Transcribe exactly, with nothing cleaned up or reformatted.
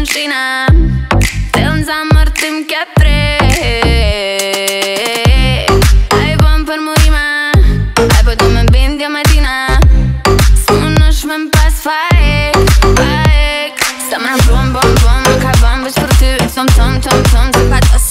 în șine. Senza morte che tre. Hai buon per morire. Hai poi tu me bindi a mattina. Spunoš me pas fajek, fajek. Sta me bom bom bom, kaj bom več proti. Tom tom tom tom, pa to